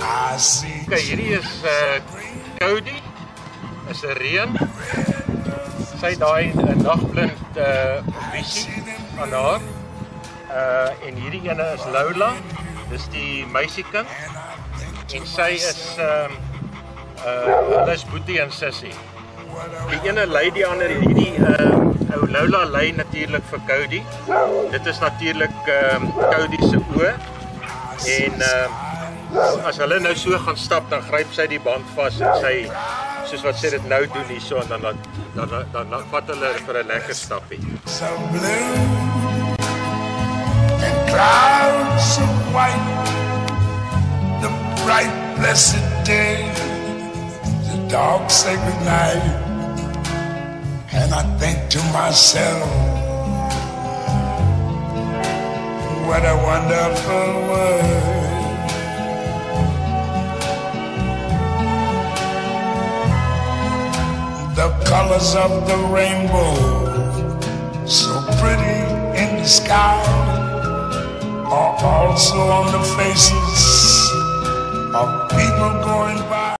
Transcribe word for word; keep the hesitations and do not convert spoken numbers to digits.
Okay, hierdie is uh, Cody, is 'n reën. Sy daai uh, nagblind uh, visie aan haar. Uh, en hierdie ene is Lola, dis die meisiekind. En sy is um, uh, hulle is Boetie en Sissie. Die ene lei die ander, hierdie uh, ou Lola lei natuurlik vir Cody. Dit is natuurlik um, Cody se oë. En uh, as hulle nou so gaan stap, dan gryp sy die band vas en sy, soos wat sy dit nou doen hierso, en dan dan dan dan, dan, dan vat hulle vir 'n lekker stappie. So blue and clouds so white, the bright blessed day, the dog say goodnight, and I think to myself, what a wonderful world. The colors of the rainbow, so pretty in the sky, are also on the faces of people going by.